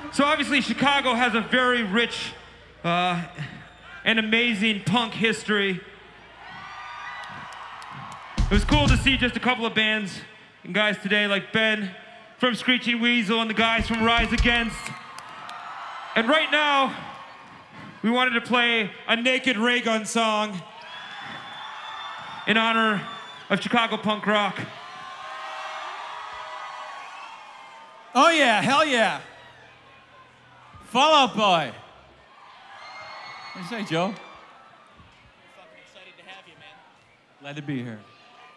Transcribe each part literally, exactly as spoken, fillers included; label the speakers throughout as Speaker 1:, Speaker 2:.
Speaker 1: So obviously Chicago has a very rich uh, and amazing punk history. It was cool to see just a couple of bands and guys today like Ben from Screeching Weasel and the guys from Rise Against. And right now, we wanted to play a Naked Ray Gun song in honor of Chicago punk rock.
Speaker 2: Oh yeah, hell yeah. Fall Out Boy. What do you say, Joe?
Speaker 3: We're fucking excited to have you, man.
Speaker 2: Glad to be here.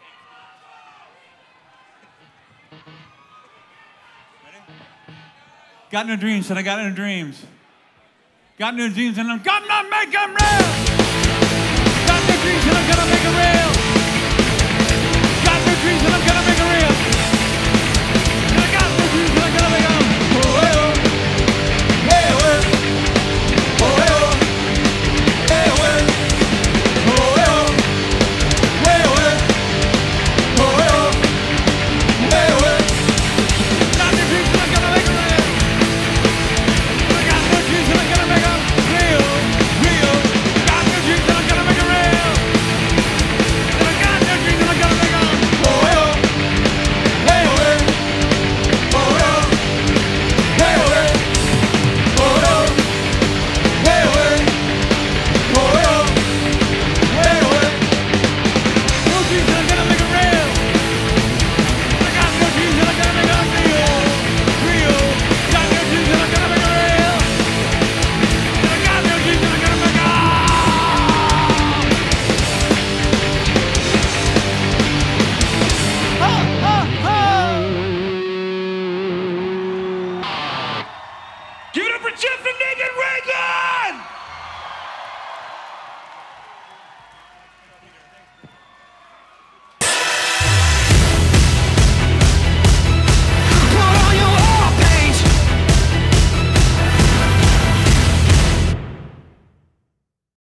Speaker 2: Got no dreams, and I got no dreams. Got no dreams, and I'm gonna make them real. Got no dreams, and I'm gonna make them real. Got no dreams, and I'm gonna make them real. And I got no dreams, and I'm gonna make them. Oh, hey, oh. Hey, oh. Oh, hey, oh. Hey, oh. Oh, hey, oh. Hey, oh. Oh, hey, oh. Hey, oh. Got no dreams, and I'm gonna make them real.
Speaker 1: Give it up for Jeff and Nick!